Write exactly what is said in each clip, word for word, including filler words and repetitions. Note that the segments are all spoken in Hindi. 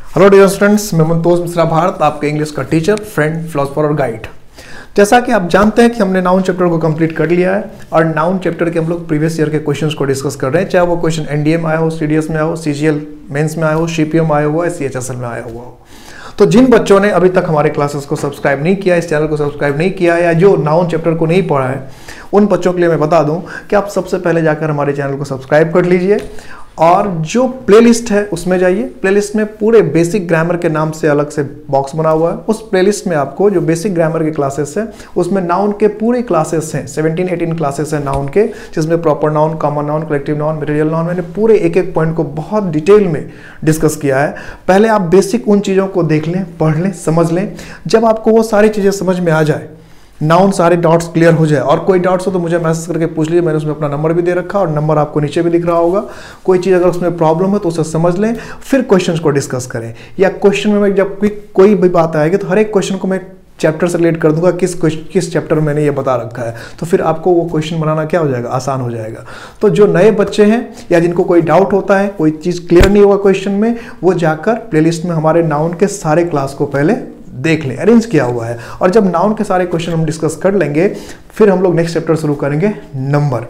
हेलो डियर स्टूडेंट्स, मैं मंतोष मिश्रा भारत, आपके इंग्लिश का टीचर, फ्रेंड, फिलोसफर और गाइड। जैसा कि आप जानते हैं कि हमने नाउन चैप्टर को कंप्लीट कर लिया है और नाउन चैप्टर के हम लोग प्रीवियस ईयर के क्वेश्चंस को डिस्कस कर रहे हैं, चाहे वो क्वेश्चन एनडीए में आया हो, सीडीएस में आया हो, सीजीएल मेंस में आया हो, सीपीएम में आया हुआ है, सीएचएसएल में आया हुआ हो। तो जिन बच्चों ने अभी तक हमारे क्लासेस को सब्सक्राइब नहीं किया, इस चैनल को सब्सक्राइब नहीं किया या जो नाउन चैप्टर को नहीं पढ़ा है, उन बच्चों के लिए मैं बता दूं कि आप सबसे पहले जाकर हमारे चैनल को सब्सक्राइब कर लीजिए और जो प्लेलिस्ट है उसमें जाइए। प्लेलिस्ट में पूरे बेसिक ग्रामर के नाम से अलग से बॉक्स बना हुआ है। उस प्लेलिस्ट में आपको जो बेसिक ग्रामर के क्लासेस है उसमें नाउन के पूरे क्लासेस हैं, सत्रह अठारह क्लासेस हैं नाउन के, जिसमें proper noun, common noun, collective noun, material noun, मैंने पूरे एक एक पॉइंट को बहुत डिटेल में डिस्कस किया है। पहले आप बेसिक उन चीज़ों को देख लें, पढ़ लें, समझ लें। जब आपको वो सारी चीज़ें समझ में आ जाए, नाउन सारे डाउट्स क्लियर हो जाए, और कोई डाउट्स हो तो मुझे मैसेज करके पूछ लीजिए, मैंने उसमें अपना नंबर भी दे रखा और नंबर आपको नीचे भी दिख रहा होगा। कोई चीज़ अगर उसमें प्रॉब्लम है तो उसे समझ लें, फिर क्वेश्चंस को डिस्कस करें। या क्वेश्चन में जब कोई कोई भी बात आएगी तो हर एक क्वेश्चन को मैं चैप्टर से रिलेट कर दूंगा, किस किस चैप्टर में मैंने ये बता रखा है, तो फिर आपको वो क्वेश्चन बनाना क्या हो जाएगा, आसान हो जाएगा। तो जो नए बच्चे हैं या जिनको कोई डाउट होता है, कोई चीज़ क्लियर नहीं होगा क्वेश्चन में, वो जाकर प्लेलिस्ट में हमारे नाउन के सारे क्लास को पहले देख लें, अरेंज किया हुआ है। और जब नाउन के सारे क्वेश्चन हम डिस्कस कर लेंगे, फिर हम लोग नेक्स्ट चैप्टर शुरू करेंगे, नंबर।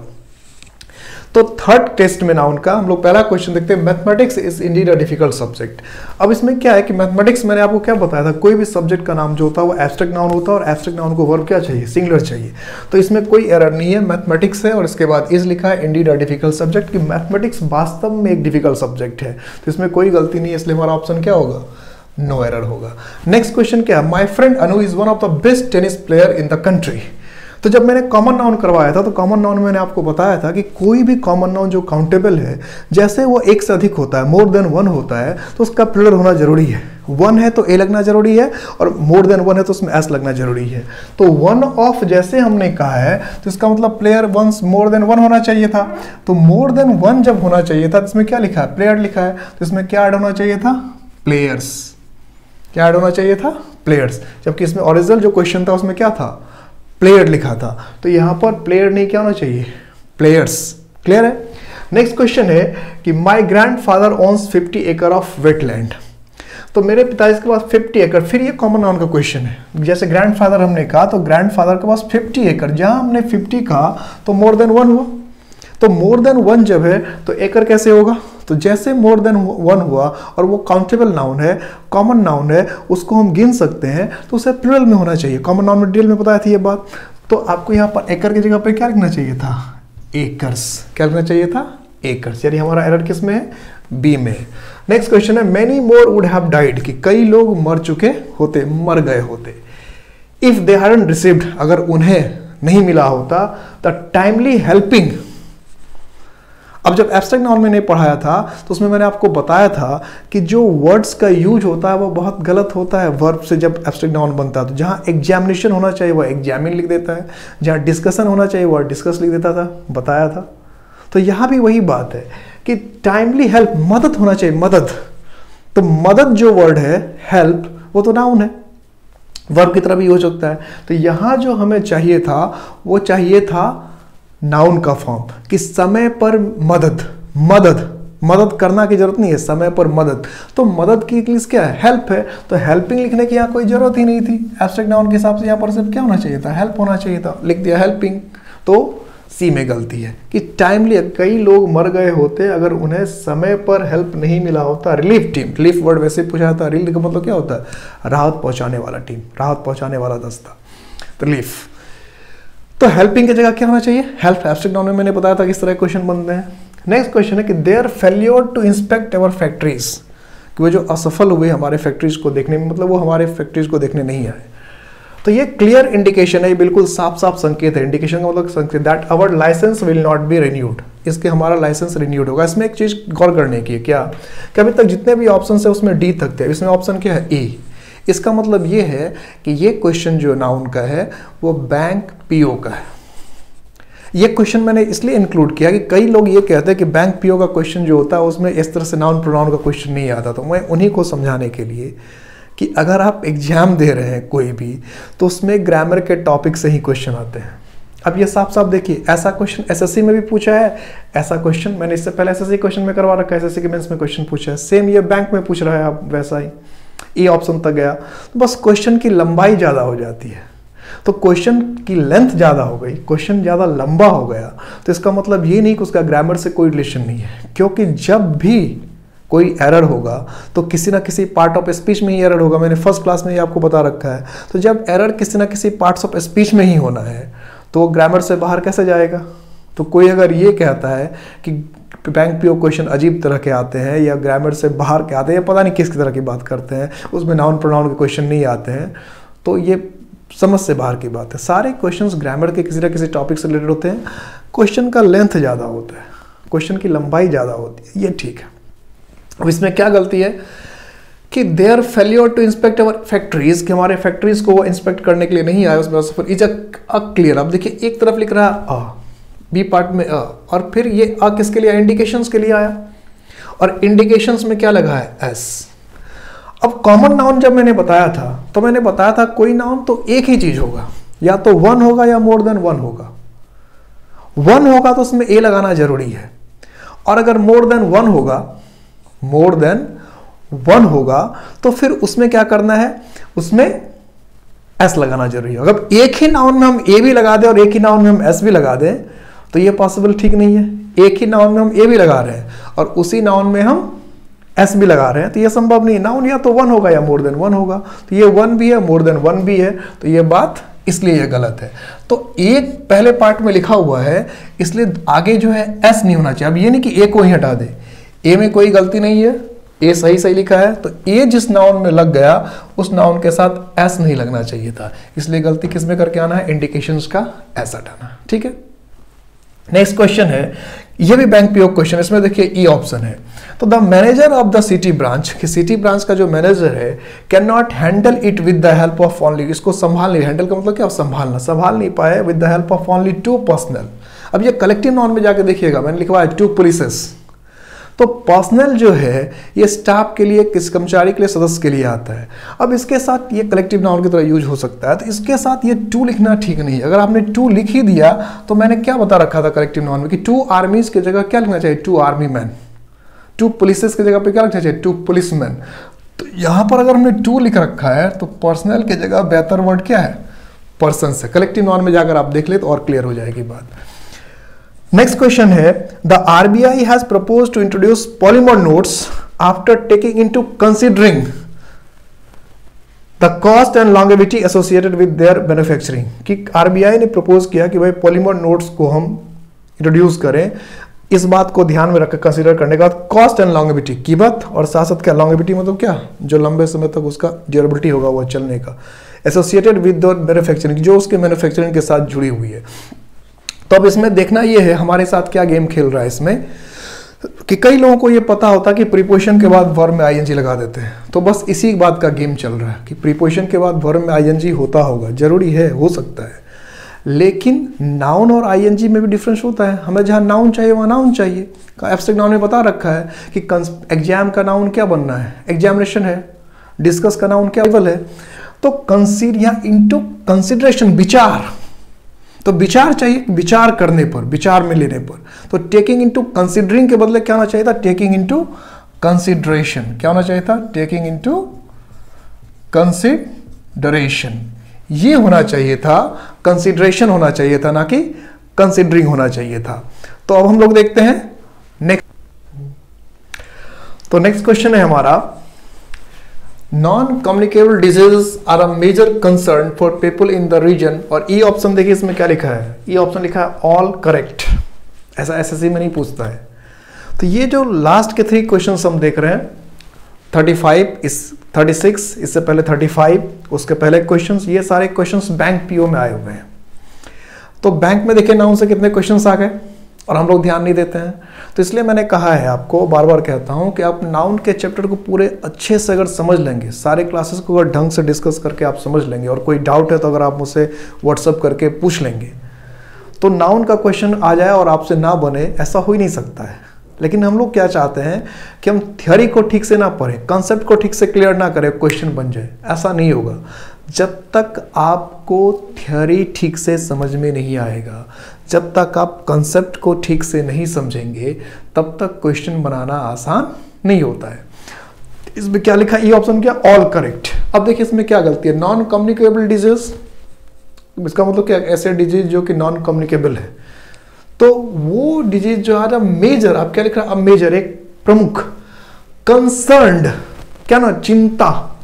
तो थर्ड टेस्ट में नाउन का हम लोग पहला क्वेश्चन देखते हैं, mathematics is indeed a difficult subject. अब इसमें क्या है कि मैथमेटिक्स, मैंने आपको क्या बताया था, कोई भी सब्जेक्ट का नाम जो होता है वो एब्स्ट्रैक्ट नाउन होता है और एब्स्ट्रैक्ट नाउन को वर्ब क्या चाहिए, सिंगुलर चाहिए। तो इसमें कोई एरर नहीं है, मैथमेटिक्स है और इसके बाद इज लिखा है, इंडीड अ डिफिकल्ट सब्जेक्ट, कि मैथमेटिक्स वास्तव में एक डिफिकल्ट सब्जेक्ट है। तो इसमें कोई गलती नहीं है, इसलिए हमारा ऑप्शन क्या होगा, नो एरर होगा। नेक्स्ट क्वेश्चन क्या है, my friend Anu is one of the best tennis player in the country. तो जब मैंने कॉमन नाउन करवाया था तो कॉमन नाउन मैंने आपको बताया था कि कोई भी कॉमन नाउन जो काउंटेबल है, जैसे वो एक से अधिक होता है, मोर देन वन होता है, तो उसका प्लूरल होना जरूरी है। वन है तो ए लगना जरूरी है और मोर देन वन है तो उसमें एस लगना जरूरी है। तो वन ऑफ जैसे हमने कहा है तो इसका मतलब player once more than one होना चाहिए था। तो मोर देन वन जब होना चाहिए था तो इसमें क्या लिखा है, प्लेयर लिखा है, तो इसमें क्या ऐड होना चाहिए था, प्लेयर्स। क्या ऐड होना चाहिए था, प्लेयर्स। जबकि इसमें ओरिजिनल जो क्वेश्चन था उसमें क्या था, प्लेयर लिखा था। तो यहां पर प्लेयर नहीं, क्या होना चाहिए, प्लेयर्स। क्लियर है। नेक्स्ट क्वेश्चन है कि my grandfather owns fifty acre of wetland. तो मेरे पिताजी के पास फिफ्टी एकड़, फिर ये कॉमन नाउन का क्वेश्चन है। जैसे ग्रैंडफादर हमने कहा तो ग्रैंडफादर के पास फिफ्टी एकड़, जहां हमने फिफ्टी कहा तो मोर देन वन हुआ। तो मोर देन वन जब है तो एकड़ कैसे होगा, तो जैसे मोर देन वन हुआ और वो काउंटेबल नाउन है, कॉमन नाउन है, उसको हम गिन सकते हैं, तो उसे प्लूरल में होना चाहिए। कॉमन नाउन में डिटेल में बताया थी ये बात। तो आपको यहाँ पर एकड़ की जगह पर क्या लिखना चाहिए था, एकर्स। क्या लिखना चाहिए था, एकर्स। यानी हमारा एरर किस में है, बी में। नेक्स्ट क्वेश्चन है, many more would have died, कि कई लोग मर चुके होते, मर गए होते। इफ दे हैडंट रिसीव्ड, अगर उन्हें नहीं मिला होता द टाइमली हेल्पिंग। अब जब एब्स्ट्रैक्ट नाउन में नहीं पढ़ाया था तो उसमें मैंने आपको बताया था कि जो वर्ड्स का यूज होता है वो बहुत गलत होता है वर्ब से जब एब्स्ट्रैक्ट नाउन बनता है। तो जहाँ एग्जामिनेशन होना चाहिए वह एग्जामिन लिख देता है, जहाँ डिस्कशन होना चाहिए वह डिस्कस लिख देता था, बताया था। तो यहाँ भी वही बात है कि टाइमली हेल्प, मदद होना चाहिए, मदद। तो मदद जो वर्ड है, हेल्प, वो तो नाउन है, वर्ब की तरह भी हो सकता है। तो यहाँ जो हमें चाहिए था वो चाहिए था नाउन का फॉर्म, कि समय पर मदद, मदद मदद करना की जरूरत नहीं है, समय पर मदद। तो मदद की इंग्लिश क्या है, हेल्प है। तो हेल्पिंग लिखने की यहाँ कोई जरूरत ही नहीं थी। एब्स्ट्रैक्ट नाउन के हिसाब से यहाँ पर सिर्फ क्या होना चाहिए था, हेल्प होना चाहिए था, लिख दिया हेल्पिंग। तो सी में गलती है कि टाइमली, कई लोग मर गए होते अगर उन्हें समय पर हेल्प नहीं मिला होता। रिलीफ टीम, रिलीफ वर्ड वैसे पूछा था, रिलीफ का मतलब क्या होता है, राहत पहुंचाने वाला टीम, राहत पहुंचाने वाला दस्ता, रिलीफ। तो हेल्पिंग की जगह क्या होना चाहिए, हेल्प। एब्स्ट्रैक्ट नाउन में मैंने बताया था किस तरह क्वेश्चन बनते हैं। नेक्स्ट क्वेश्चन है कि there failure to inspect our factories, कि वो जो असफल हुए हमारे फैक्ट्रीज को देखने में, मतलब वो हमारे फैक्ट्रीज को देखने नहीं आए। तो ये क्लियर इंडिकेशन है, ये बिल्कुल साफ साफ संकेत है। इंडिकेशन का मतलब संकेत, that our licence will not be renewed, इसके हमारा लाइसेंस रिन्यूड होगा। इसमें एक चीज गौर करने की है, क्या कि अभी तक जितने भी ऑप्शन है उसमें डी तक थे, इसमें ऑप्शन क्या है, ए। इसका मतलब ये है कि ये क्वेश्चन जो नाउन का है वो बैंक पीओ का है। ये क्वेश्चन मैंने इसलिए इंक्लूड किया कि कई लोग ये कहते हैं कि बैंक पीओ का क्वेश्चन जो होता है उसमें इस तरह से नाउन प्रोनाउन का क्वेश्चन नहीं आता। तो मैं उन्हीं को समझाने के लिए कि अगर आप एग्जाम दे रहे हैं कोई भी, तो उसमें ग्रामर के टॉपिक से ही क्वेश्चन आते हैं। अब ये साफ साफ देखिए, ऐसा क्वेश्चन एसएससी में भी पूछा है, ऐसा क्वेश्चन मैंने इससे पहले एसएससी क्वेश्चन में करवा रखा है, एसएससी के मेंस में क्वेश्चन पूछा है, सेम ये बैंक में पूछ रहा है आप वैसा ही, ए ऑप्शन तक गया। तो बस क्वेश्चन की लंबाई ज़्यादा हो जाती है, तो क्वेश्चन की लेंथ ज़्यादा हो गई, क्वेश्चन ज़्यादा लंबा हो गया, तो इसका मतलब ये नहीं कि उसका ग्रामर से कोई रिलेशन नहीं है, क्योंकि जब भी कोई एरर होगा तो किसी ना किसी पार्ट ऑफ स्पीच में ही एरर होगा। मैंने फर्स्ट क्लास में ही आपको बता रखा है। तो जब एरर किसी ना किसी पार्ट्स ऑफ स्पीच में ही होना है तो ग्रामर से बाहर कैसे जाएगा। तो कोई अगर ये कहता है कि बैंक पीओ क्वेश्चन अजीब तरह के आते हैं या ग्रामर से बाहर के आते हैं या पता नहीं किस तरह की बात करते हैं, उसमें नाउन प्रोनाउन के क्वेश्चन नहीं आते हैं, तो ये समझ से बाहर की बात है। सारे क्वेश्चंस ग्रामर के किसी ना किसी टॉपिक से रिलेटेड होते हैं, क्वेश्चन का लेंथ ज़्यादा होता है, क्वेश्चन की लंबाई ज़्यादा होती है, ये ठीक है। अब इसमें क्या गलती है कि there failure to inspect our factories, कि हमारे फैक्ट्रीज को वो इंस्पेक्ट करने के लिए नहीं आया, उसमें सफर इज अ क्लियर। अब देखिए एक तरफ लिख रहा है अ, बी पार्ट में अ, और फिर ये अ किसके लिए, इंडिकेशंस के लिए आया, और इंडिकेशंस में क्या लगा है, एस। अब कॉमन नाउन जब मैंने बताया था तो मैंने बताया था कोई नाउन तो एक ही चीज होगा, या तो वन होगा या मोर देन वन होगा। वन होगा तो उसमें ए लगाना जरूरी है, और अगर मोर देन वन होगा, मोर देन वन होगा तो फिर उसमें क्या करना है, उसमें एस लगाना जरूरी है। अगर एक ही नाउन में हम ए भी लगा दें और एक ही नाउन में हम एस भी लगा दें तो ये पॉसिबल ठीक नहीं है। एक ही नाउन में हम ए भी लगा रहे हैं और उसी नाउन में हम एस भी लगा रहे हैं तो ये संभव नहीं है। नाउन या तो वन होगा या मोर देन वन होगा, तो ये वन भी है, मोर देन वन भी है, तो ये बात इसलिए ये गलत है। तो एक पहले पार्ट में लिखा हुआ है इसलिए आगे जो है एस नहीं होना चाहिए। अब ये नहीं कि ए को ही हटा दे, ए में कोई गलती नहीं है, ए सही सही लिखा है, तो ए जिस नाउन में लग गया उस नाउन के साथ एस नहीं लगना चाहिए था, इसलिए गलती किस में करके आना है, इंडिकेशंस का एस हटाना। ठीक है, नेक्स्ट क्वेश्चन है, ये भी बैंक पीओ क्वेश्चन, इसमें देखिए ई ऑप्शन है। तो the manager of the city branch, कि सिटी ब्रांच का जो मैनेजर है can not handle it with the help of only, इसको संभाल नहीं, हैंडल का मतलब क्या, संभालना, संभाल नहीं पाए with the help of only two personal. अब ये कलेक्टिव नाउन में जाके देखिएगा, मैंने लिखवा है टू पुलिसेस, तो पर्सनल जो है ये स्टाफ के लिए, किस कर्मचारी के लिए, सदस्य के लिए आता है। अब इसके साथ ये कलेक्टिव नाउन की तरह यूज हो सकता है, तो इसके साथ ये टू लिखना ठीक नहीं है। अगर आपने टू लिख ही दिया तो मैंने क्या बता रखा था कलेक्टिव नाउन में कि टू आर्मीज की जगह क्या लिखना चाहिए, two army man. Two polices की जगह पे क्या लिखना चाहिए, टू पुलिस मैन। तो यहाँ पर अगर हमने टू लिख रखा है तो पर्सनल की जगह बेहतर वर्ड क्या है, पर्सन से। कलेक्टिव नाउन में जाकर आप देख ले तो और क्लियर हो जाएगी बात। नेक्स्ट क्वेश्चन है, the RBI has proposed to introduce polymer notes after taking into considering the cost and longevity associated with their manufacturing, कि आरबीआई ने प्रपोज किया कि भाई पॉलीमर नोट्स को हम इंट्रोड्यूस करें, इस बात को ध्यान में रखकर कंसीडर करने के बाद कॉस्ट एंड लॉन्गेविटी, कीमत और साथ साथ क्या, लॉन्गेविटी मतलब क्या, जो लंबे समय तक उसका ड्यूरेबिलिटी होगा वो चलने का, एसोसिएटेड विद द मैन्युफैक्चरिंग, जो उसके मैन्युफैक्चरिंग के साथ जुड़ी हुई है। तो अब इसमें देखना ये है हमारे साथ क्या गेम खेल रहा है इसमें, कि कई लोगों को ये पता होता है कि प्रीपोजिशन के बाद वर्ब में आईएनजी लगा देते हैं, तो बस इसी बात का गेम चल रहा है कि प्रीपोजिशन के बाद वर्ब में आईएनजी होता होगा, जरूरी है, हो सकता है, लेकिन नाउन और आईएनजी में भी डिफरेंस होता है। हमें जहाँ नाउन चाहिए वहाँ नाउन चाहिए। एब्स्ट्रैक्ट नाउन में बता रखा है कि एग्जाम का नाउन क्या बनना है, एग्जामिनेशन है, डिस्कस का नाउन क्या है, तो कंसीडर या इनटू कंसीडरेशन, विचार, तो विचार चाहिए, विचार करने पर, विचार में लेने पर। तो टेकिंग इनटू कंसीडरिंग के बदले क्या होना चाहिए था, टेकिंग इनटू कंसीडरेशन। क्या होना चाहिए था, टेकिंग इनटू कंसीडरेशन, ये होना चाहिए था, कंसीडरेशन होना चाहिए था, ना कि कंसीडरिंग होना चाहिए था। तो अब हम लोग देखते हैं नेक्स्ट। तो नेक्स्ट क्वेश्चन है हमारा, non communicable diseases are a major concern for people in the region, और ई ऑप्शन देखिए इसमें क्या लिखा है, ई ऑप्शन लिखा है ऑल करेक्ट, ऐसा एसएससी में नहीं पूछता है। तो ये जो लास्ट के थ्री क्वेश्चंस हम देख रहे हैं, पैंतीस, इस छत्तीस, इससे पहले पैंतीस, उसके पहले क्वेश्चंस, ये सारे क्वेश्चंस बैंक पीओ में आए हुए हैं। तो बैंक में देखिए नाउन से कितने क्वेश्चंस आ गए और हम लोग ध्यान नहीं देते हैं। तो इसलिए मैंने कहा है आपको, बार बार कहता हूं कि आप नाउन के चैप्टर को पूरे अच्छे से अगर समझ लेंगे, सारे क्लासेस को अगर ढंग से डिस्कस करके आप समझ लेंगे, और कोई डाउट है तो अगर आप मुझसे व्हाट्सअप करके पूछ लेंगे, तो नाउन का क्वेश्चन आ जाए और आपसे ना बने, ऐसा हो ही नहीं सकता है। लेकिन हम लोग क्या चाहते हैं कि हम थ्योरी को ठीक से ना पढ़ें, कॉन्सेप्ट को ठीक से क्लियर ना करें, क्वेश्चन बन जाए, ऐसा नहीं होगा। जब तक आपको थ्योरी ठीक से समझ में नहीं आएगा, जब तक आप कंसेप्ट को ठीक से नहीं समझेंगे, तब तक क्वेश्चन बनाना आसान नहीं होता है। इसमें क्या लिखा, ये ऑप्शन क्या, ऑल करेक्ट। अब देखिए इसमें क्या गलती है, नॉन कम्युनिकेबल डिजीज, इसका मतलब क्या, ऐसे डिजीज जो कि नॉन कम्युनिकेबल है, तो वो डिजीज जो है मेजर, आप क्या लिख रहा है, अब मेजर एक प्रमुख, कंसर्न्ड क्या ना, चिंता।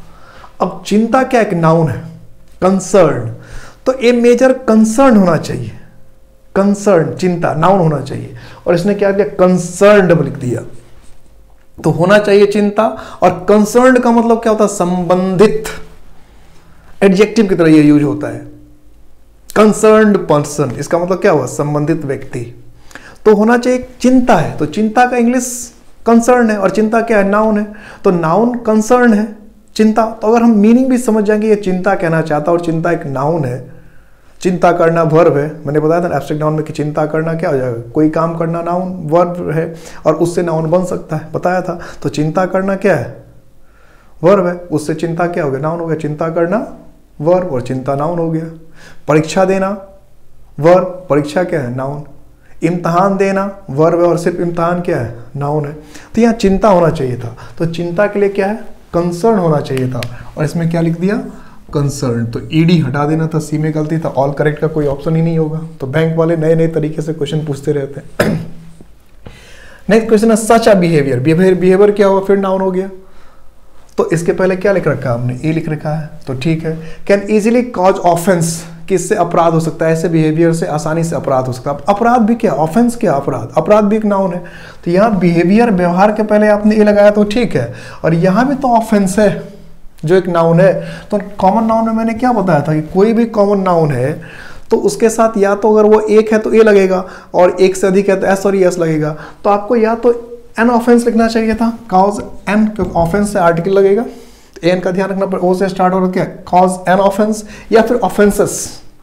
अब चिंता क्या एक नाउन है, कंसर्न, तो ए मेजर कंसर्न होना चाहिए, कंसर्न चिंता नाउन होना चाहिए, और इसने क्या किया, कंसर्न्ड लिख दिया। तो होना चाहिए चिंता, और कंसर्न्ड का मतलब क्या होता है, संबंधित, एडजेक्टिव की तरह ये यूज होता है, कंसर्न्ड पर्सन, इसका मतलब क्या हुआ, संबंधित व्यक्ति। तो होना चाहिए चिंता है, तो चिंता का इंग्लिश कंसर्न है, और चिंता क्या है, नाउन है, तो नाउन कंसर्न है चिंता। तो अगर हम मीनिंग भी समझ जाएंगे ये चिंता कहना चाहता है और चिंता एक नाउन है, चिंता करना वर्ब है, मैंने बताया था एब्स्ट्रैक्ट नाउन में कि चिंता करना क्या हो जाएगा, कोई काम करना नाउन वर्ब है, और उससे नाउन बन सकता है, बताया था। तो चिंता करना क्या है, वर्ब है, उससे चिंता क्या हो गया, नाउन हो गया, चिंता करना वर्ब और चिंता नाउन हो गया। परीक्षा देना वर्ब, परीक्षा क्या है, नाउन। इम्तहान देना वर्ब है और सिर्फ इम्तहान क्या है, नाउन है। तो यहाँ चिंता होना चाहिए था, तो चिंता के लिए क्या है, कंसर्न होना चाहिए था, और इसमें क्या लिख दिया, कंसर्न। तो ईडी हटा देना था, सी में गलती था, ऑल करेक्ट का कोई ऑप्शन ही नहीं होगा। तो बैंक वाले नए नए तरीके से क्वेश्चन पूछते रहते हैं। नेक्स्ट क्वेश्चन है such a behaviour, behaviour behaviour क्या होगा, फिर नाउन हो गया। तो इसके पहले क्या लिख रखा है हमने, ए लिख रखा है, तो ठीक है। कैन इजीली कॉज ऑफेंस, किससे अपराध हो सकता है, ऐसे बिहेवियर से आसानी से अपराध हो सकता है। अपराध भी क्या, ऑफेंस क्या, अपराध, अपराध भी एक नाउन है। तो यहाँ बिहेवियर व्यवहार के पहले आपने ए लगाया तो ठीक है, और यहाँ भी तो ऑफेंस है जो एक नाउन है। तो कॉमन नाउन में मैंने क्या बताया था कि कोई भी कॉमन नाउन है तो उसके साथ या तो अगर वो एक है तो ए लगेगा, और एक से अधिक है तो एस और एस लगेगा। तो आपको या तो एन ऑफेंस लिखना चाहिए था, कॉज एन, क्योंकि ऑफेंस से आर्टिकल लगेगा, एन का ध्यान रखना, ओ से स्टार्ट हो रहा है, कॉज एन ऑफेंस, या फिर ऑफेंसेस,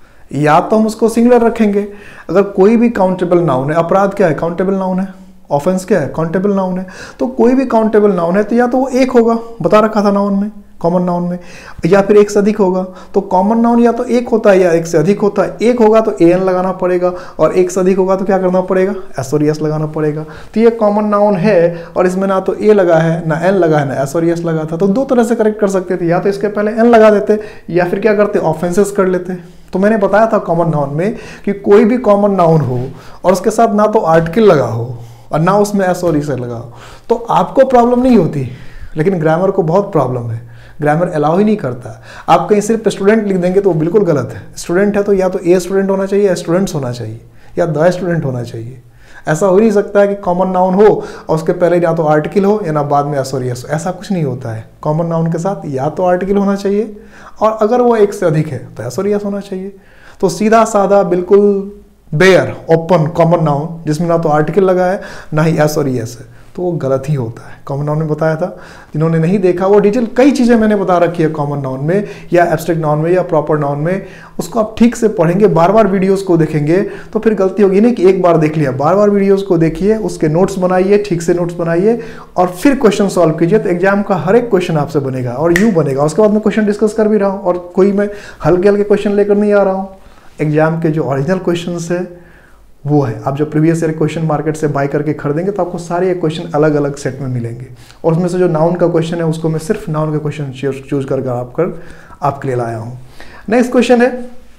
या तो हम उसको सिंगुलर रखेंगे। अगर कोई भी काउंटेबल नाउन है, अपराध क्या है, काउंटेबल नाउन है, ऑफेंस क्या है, काउंटेबल नाउन है, तो कोई भी काउंटेबल नाउन है तो या तो वो एक होगा, बता रखा था नाउन में, कॉमन नाउन में, या फिर एक से अधिक होगा। तो कॉमन नाउन या तो एक होता है या एक से अधिक होता है। एक होगा तो ए एन लगाना पड़ेगा, और एक से अधिक होगा तो क्या करना पड़ेगा, एस और एस लगाना पड़ेगा। तो ये कॉमन नाउन है, और इसमें ना तो ए लगा है, ना एन लगा है, ना एस और एस लगा था। तो दो तरह से करेक्ट कर सकते थे, या तो इसके पहले एन लगा देते, या फिर क्या करते, ऑफेंसेस कर लेते। तो मैंने बताया था कॉमन नाउन में कि कोई भी कॉमन नाउन हो और उसके साथ ना तो आर्टिकल लगा हो और ना उसमें एस और ई से लगा हो, तो आपको प्रॉब्लम नहीं होती, लेकिन ग्रामर को बहुत प्रॉब्लम है, ग्रामर अलाउ ही नहीं करता। आप कहीं सिर्फ स्टूडेंट लिख देंगे तो वो बिल्कुल गलत है। स्टूडेंट है तो या तो ए स्टूडेंट होना चाहिए, या स्टूडेंट्स होना चाहिए, या द स्टूडेंट होना चाहिए। ऐसा हो ही नहीं सकता है कि कॉमन नाउन हो और उसके पहले या तो आर्टिकल हो या ना बाद में एस और एस, ऐसा कुछ नहीं होता है। कॉमन नाउन के साथ या तो आर्टिकल होना चाहिए, और अगर वो एक से अधिक है तो एस और एस होना चाहिए। तो सीधा साधा बिल्कुल बेयर ओपन कॉमन नाउन जिसमें ना तो आर्टिकल लगा है ना ही एस और एस है, तो वो गलत ही होता है। कॉमन नाउन में बताया था, जिन्होंने नहीं देखा वो डिटेल कई चीज़ें मैंने बता रखी है कॉमन नाउन में या एब्स्ट्रैक्ट नाउन में या प्रॉपर नाउन में, उसको आप ठीक से पढ़ेंगे, बार बार वीडियोस को देखेंगे तो फिर गलती होगी नहीं कि एक बार देख लिया, बार बार वीडियोस को देखिए, उसके नोट्स बनाइए, ठीक से नोट्स बनाइए और फिर क्वेश्चन सॉल्व कीजिए, तो एग्जाम का हर एक क्वेश्चन आपसे बनेगा और यूँ बनेगा। उसके बाद मैं क्वेश्चन डिस्कस कर भी रहा हूँ और कोई मैं हल्के हल्के क्वेश्चन लेकर नहीं आ रहा हूँ। एग्जाम के जो ओरिजिनल क्वेश्चन है वो है, आप जो प्रीवियस ईयर क्वेश्चन मार्केट से बाय करके खरीदेंगे तो आपको सारे क्वेश्चन अलग अलग सेट में मिलेंगे, और उसमें से जो नाउन का क्वेश्चन है उसको मैं सिर्फ नाउन के क्वेश्चन चूज करके आपकर आपके लिए लाया हूँ। नेक्स्ट क्वेश्चन है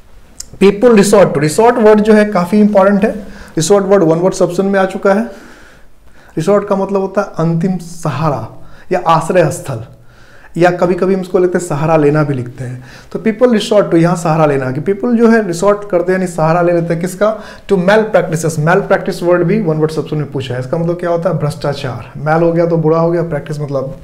people resort to. Resort word जो है काफी इंपॉर्टेंट है। Resort word one word option में आ चुका है। रिसोर्ट का मतलब होता है अंतिम सहारा या आश्रय स्थल, या कभी कभी हम इसको लिखते हैं सहारा लेना भी लिखते हैं। तो पीपल रिसोर्ट टू, यहाँ सहारा लेना, कि पीपल जो है रिसोर्ट करते हैं यानी सहारा ले लेते हैं किसका, to malpractices. Malpractice word भी वन वर्ड ऑप्शन में पूछा है, इसका मतलब क्या होता है, भ्रष्टाचार। मैल हो गया तो बुरा हो गया, प्रैक्टिस मतलब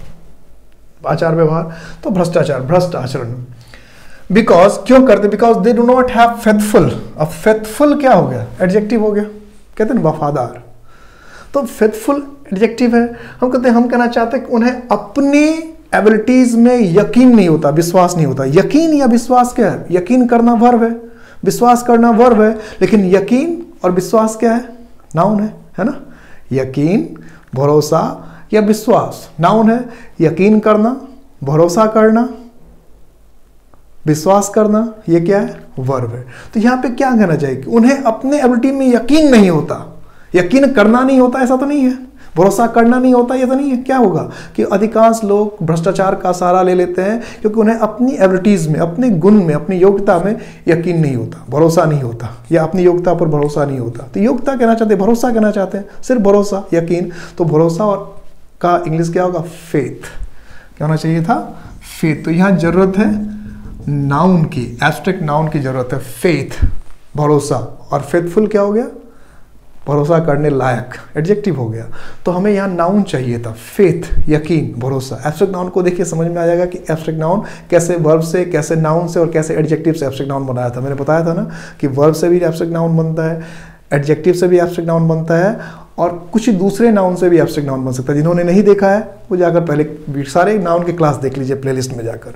आचार व्यवहार, तो भ्रष्टाचार, भ्रष्ट आचरण। बिकॉज क्यों करते, because they do not have faithful. अब फेथफुल क्या हो गया, एडजेक्टिव हो गया, कहते हैं वफादार, तो फेथफुल एडजेक्टिव है। हम कहते हैं, हम कहना चाहते हैं कि उन्हें अपनी एबिलिटीज में यकीन नहीं होता, विश्वास नहीं होता। यकीन या विश्वास क्या है, यकीन करना वर्ब है, विश्वास करना वर्ब है, लेकिन यकीन और विश्वास क्या है, नाउन है, है ना। यकीन, भरोसा या विश्वास नाउन है, यकीन करना, भरोसा करना विश्वास करना ये क्या है, वर्ब है। तो यहाँ पे क्या कहना चाहिए कि उन्हें अपने एबिलिटी में यकीन नहीं होता, यकीन करना नहीं होता ऐसा तो नहीं है, भरोसा करना नहीं होता ये तो नहीं है। क्या होगा कि अधिकांश लोग भ्रष्टाचार का सहारा ले लेते हैं क्योंकि उन्हें अपनी एबिलिटीज में, अपने गुण में, अपनी योग्यता में यकीन नहीं होता, भरोसा नहीं होता, या अपनी योग्यता पर भरोसा नहीं होता। तो योग्यता कहना चाहते हैं, भरोसा कहना चाहते हैं, सिर्फ भरोसा, यकीन। तो भरोसा और का इंग्लिश क्या होगा, फेथ। क्या होना चाहिए था, फेथ। तो यहाँ जरूरत है नाउन की, एब्स्ट्रैक्ट नाउन की जरूरत है, फेथ, भरोसा। और फेथफुल क्या हो गया, भरोसा करने लायक, एडजेक्टिव हो गया। तो हमें यहाँ नाउन चाहिए था, फेथ, यकीन, भरोसा। एब्स्ट्रैक्ट नाउन को देखिए समझ में आ जाएगा कि एब्स्ट्रैक्ट नाउन कैसे वर्ब से, कैसे नाउन से और कैसे एडजेक्टिव से एब्स्ट्रैक्ट नाउन बनाया था। मैंने बताया था ना कि वर्ब से भी एब्स्ट्रैक्ट नाउन बनता है, एडजेक्टिव से भी एब्स्ट्रैक्ट नाउन बनता है, और कुछ दूसरे नाउन से भी एब्स्ट्रैक्ट नाउन बन सकता है। जिन्होंने नहीं देखा है वो जाकर पहले सारे नाउन की क्लास देख लीजिए प्लेलिस्ट में जाकर।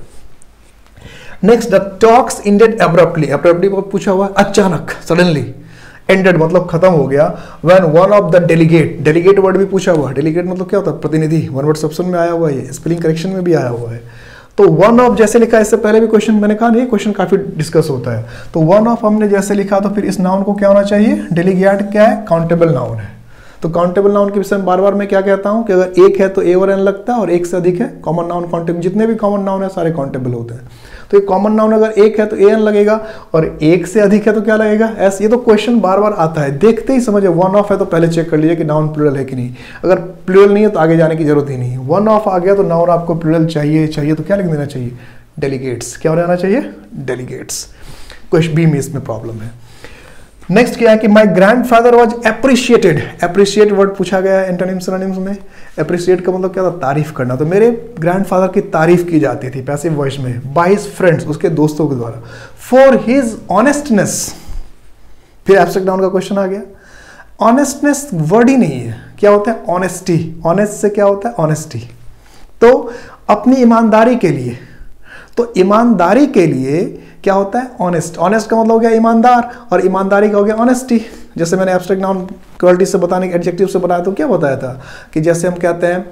Next, the talks ended abruptly. Abruptly पूछा हुआ अचानक, सडनली। एंडेड मतलब खत्म हो गया। When one of the delegate, delegate word भी पूछा हुआ है। डेलीगेट मतलब क्या होता है, प्रतिनिधि। वन वर्ड ऑप्शन में आया हुआ है, स्पेलिंग करेक्शन में भी आया हुआ है। तो वन ऑफ जैसे लिखा है, इससे पहले भी क्वेश्चन मैंने कहा नहीं, क्वेश्चन काफी डिस्कस होता है। तो वन ऑफ हमने जैसे लिखा तो फिर इस नाउन को क्या होना चाहिए, डेलीगेट क्या है, काउंटेबल नाउन है। तो काउंटेबल नाउन के विषय में बार बार मैं क्या कहता हूं कि अगर एक है तो ए और एन लगता है, और एक से अधिक है कॉमन नाउन काउंटेबल। जितने भी कॉमन नाउन है सारे काउंटेबल होते हैं। तो ये कॉमन नाउन अगर एक है तो ए एन लगेगा, और एक से अधिक है तो क्या लगेगा, एस। ये तो क्वेश्चन बार बार आता है, देखते ही समझे। वन ऑफ है तो पहले चेक कर लीजिए कि नाउन प्लूरल है कि नहीं। अगर प्लूरल नहीं है तो आगे जाने की जरूरत ही नहीं। वन ऑफ आ गया तो नाउन आपको प्लूरल चाहिए चाहिए तो क्या लिख देना चाहिए, डेलीगेट्स। क्या रहना चाहिए, डेलीगेट्स। क्वेश्चन बी में इसमें प्रॉब्लम है। नेक्स्ट क्या है कि my grandfather was appreciated. Appreciate word पूछा गया है एंटोनिम सिनोनिम्स में। एप्रिशिएट का मतलब क्या था, तारीफ करना। तो मेरे ग्रैंडफादर की तारीफ की जाती थी पैसिव वॉइस में, बाय हिज फ्रेंड्स, उसके दोस्तों के द्वारा, फॉर हिज ऑनेस्टनेस। फिर एब्स्ट्रैक्ट नाउन का क्वेश्चन आ गया। ऑनेस्टनेस वर्ड ही नहीं है, क्या होता है, ऑनेस्टी। ऑनेस्ट से क्या होता है, ऑनेस्टी। तो अपनी ईमानदारी के लिए, तो ईमानदारी के लिए क्या होता है, ऑनेस्ट। ऑनेस्ट का मतलब हो गया ईमानदार, और ईमानदारी का हो गया ऑनेस्टी। जैसे मैंने एब्स्ट्रैक्ट नाउन क्वालिटी से बताने के एडजेक्टिव से बताया तो क्या बताया था कि जैसे हम कहते हैं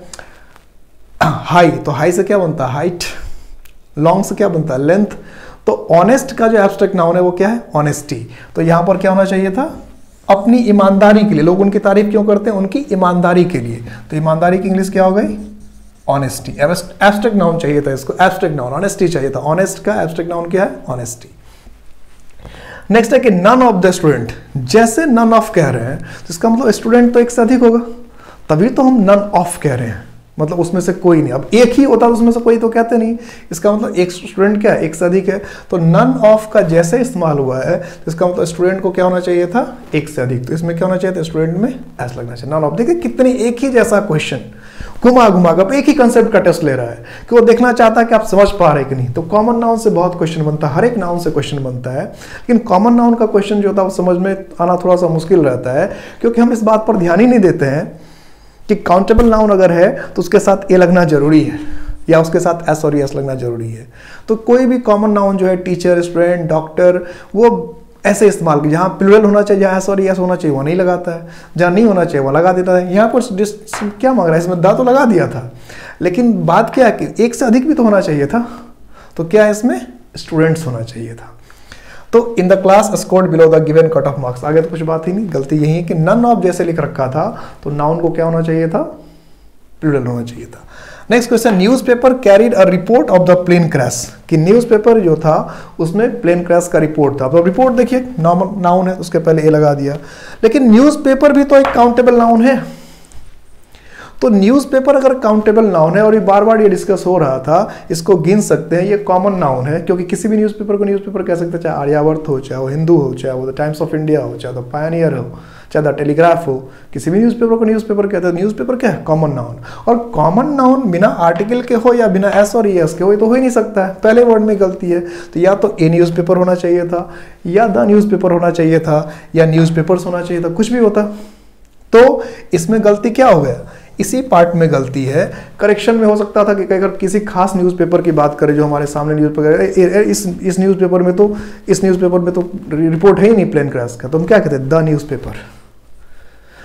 हाई, तो हाई से क्या बनता है, हाइट। लॉन्ग से क्या बनता है, लेंथ। तो ऑनेस्ट का जो एब्स्ट्रैक्ट नाउन है वो क्या है, ऑनेस्टी। तो यहां पर क्या होना चाहिए था, अपनी ईमानदारी के लिए। लोग उनकी तारीफ क्यों करते हैं, उनकी ईमानदारी के लिए। तो ईमानदारी की इंग्लिश क्या हो गई, ऑनेस्टी। एब्स्ट्रैक्ट नाउन चाहिए था इसको, एब्स्ट्रैक्ट नाउन, ऑनेस्टी चाहिए था। ऑनेस्ट का एब्स्ट्रैक्ट नाउन क्या है, ऑनेस्टी। नेक्स्ट है कि नन ऑफ द स्टूडेंट। जैसे नन ऑफ कह रहे हैं तो इसका मतलब स्टूडेंट तो एक से अधिक होगा, तभी तो हम नन ऑफ कह रहे हैं, मतलब उसमें से कोई नहीं। अब एक ही होता तो उसमें से कोई तो कहते नहीं। इसका मतलब एक स्टूडेंट क्या है, एक से अधिक है। तो नन ऑफ का जैसे इस्तेमाल हुआ है तो इसका मतलब स्टूडेंट को क्या होना चाहिए था, एक से अधिक। तो इसमें क्या होना चाहिए था, स्टूडेंट में एस लगना चाहिए, नन ऑफ। देखिए कितनी एक ही जैसा क्वेश्चन, घुमा घुमा कर एक ही कंसेप्ट का टेस्ट ले रहा है कि वो देखना चाहता है कि आप समझ पा रहे कि नहीं। तो कॉमन नाउन से बहुत क्वेश्चन बनता है, हर एक नाउन से क्वेश्चन बनता है, लेकिन कॉमन नाउन का क्वेश्चन जो होता है वो समझ में आना थोड़ा सा मुश्किल रहता है, क्योंकि हम इस बात पर ध्यान ही नहीं देते हैं कि काउंटेबल नाउन अगर है तो उसके साथ ए लगना जरूरी है, या उसके साथ एस और एस लगना जरूरी है। तो कोई भी कॉमन नाउन जो है, टीचर, स्टूडेंट, डॉक्टर, वो ऐसे इस्तेमाल की, जहाँ प्लूरल होना चाहिए, जहाँ एस और एस होना चाहिए वो नहीं लगाता है, जहाँ नहीं होना चाहिए वो लगा देता है। यहाँ पर क्या मांग रहा है, इसमें दा तो लगा दिया था, लेकिन बात क्या है कि एक से अधिक भी तो होना चाहिए था। तो क्या है, इसमें स्टूडेंट्स होना चाहिए था। तो in the class scored below the given cut off marks. आगे तो कुछ बात ही नहीं, गलती यही है कि नन ऑफ जैसे लिख रखा था तो नाउन को क्या होना चाहिए था, प्लूरल होना चाहिए था। Next question, newspaper carried a report of the plane crash. कि न्यूज़पेपर जो था उसमें प्लेन क्रैश का रिपोर्ट था। तो रिपोर्ट देखिए नाउन है, उसके पहले ए लगा दिया, लेकिन न्यूज़पेपर भी तो एक काउंटेबल नाउन है। तो न्यूज़पेपर अगर काउंटेबल नाउन है, और ये बार बार ये डिस्कस हो रहा था, इसको गिन सकते हैं, ये कॉमन नाउन है, क्योंकि किसी भी न्यूज़पेपर को न्यूज़पेपर कह सकते हैं, चाहे आर्यावर्त हो, चाहे वो हिंदू हो, चाहे वो द टाइम्स ऑफ इंडिया हो, चाहे द पायनियर हो, चाहे द टेलीग्राफ हो, किसी भी न्यूज़पेपर को न्यूज़पेपर कहते हैं। न्यूज़पेपर क्या है, कॉमन नाउन। और कॉमन नाउन बिना आर्टिकल के हो या बिना एस और एस के हो, ये तो हो ही नहीं सकता है, पहले वर्ड में गलती है। तो या तो ए न्यूज़पेपर होना चाहिए था, या द न्यूज़पेपर होना चाहिए था, या न्यूज़पेपर्स होना चाहिए था, कुछ भी होता। तो इसमें गलती क्या हो गया, इसी पार्ट में गलती है। करेक्शन में हो सकता था कि अगर किसी खास न्यूज़पेपर की बात करें जो हमारे सामने न्यूज़पेपर, इस इस न्यूज़पेपर में तो इस न्यूज़पेपर में तो रिपोर्ट है ही नहीं प्लेन क्रैश का, तो हम क्या कहते हैं, द न्यूज़पेपर।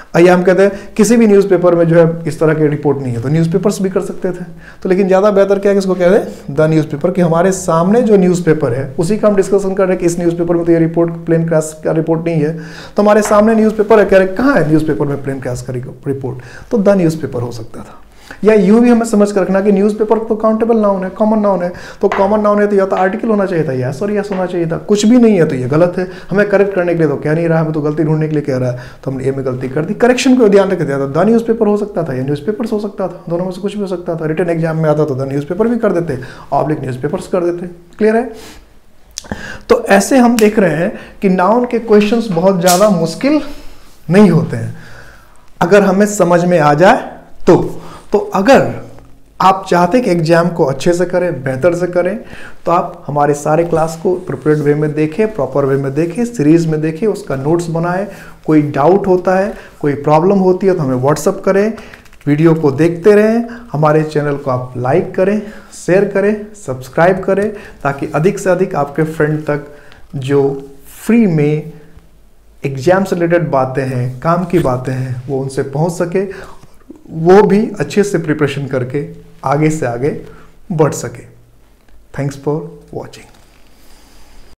आइए हम कहते हैं किसी भी न्यूज़पेपर में जो है इस तरह की रिपोर्ट नहीं है, तो न्यूज़पेपर्स भी कर सकते थे। तो लेकिन ज़्यादा बेहतर क्या है, इसको कहते हैं द न्यूज़पेपर, कि हमारे सामने जो न्यूज़पेपर है उसी का हम डिस्कशन कर रहे हैं कि इस न्यूज़पेपर में तो ये रिपोर्ट प्लेन क्रैश का रिपोर्ट नहीं है, तो हमारे सामने न्यूज़पेपर है, कह रहे कहाँ है न्यूज़पेपर में प्लेन क्रैश का रिपोर्ट, तो द न्यूज़पेपर हो सकता था। या यूं भी हमें समझ कर रखना कि न्यूज़पेपर तो काउंटेबल नाउन है, कॉमन नाउन है, तो कॉमन नाउन है तो या तो आर्टिकल होना चाहिए था, यस और यस होना चाहिए था, कुछ भी नहीं है तो ये गलत है। हमें करेक्ट करने के लिए तो कह नहीं रहा, हमें तो गलती ढूंढने के लिए कह रहा है, तो हमने ए में गलती कर दी। करेक्शन को ध्यान रख दिया था, द न्यूज़पेपर हो सकता था या न्यूज़पेपर्स हो सकता था, दोनों में से कुछ भी हो सकता था। रिटन एग्जाम में आता तो द न्यूज़पेपर भी कर देते, ऑब्लिक न्यूज़पेपर्स कर देते। क्लियर है? तो ऐसे हम देख रहे हैं कि नाउन के क्वेश्चंस बहुत ज़्यादा मुश्किल नहीं होते हैं अगर हमें समझ में आ जाए तो। तो अगर आप चाहते कि एग्जाम को अच्छे से करें, बेहतर से करें, तो आप हमारे सारे क्लास को प्रिपेयर्ड वे में देखें, प्रॉपर वे में देखें, सीरीज में देखें, उसका नोट्स बनाएं। कोई डाउट होता है, कोई प्रॉब्लम होती है तो हमें व्हाट्सअप करें, वीडियो को देखते रहें। हमारे चैनल को आप लाइक करें, शेयर करें, सब्सक्राइब करें, ताकि अधिक से अधिक आपके फ्रेंड तक जो फ्री में एग्जाम से रिलेटेड बातें हैं, काम की बातें हैं, वो उनसे पहुंच सके, वो भी अच्छे से प्रिपरेशन करके आगे से आगे बढ़ सके। Thanks for watching.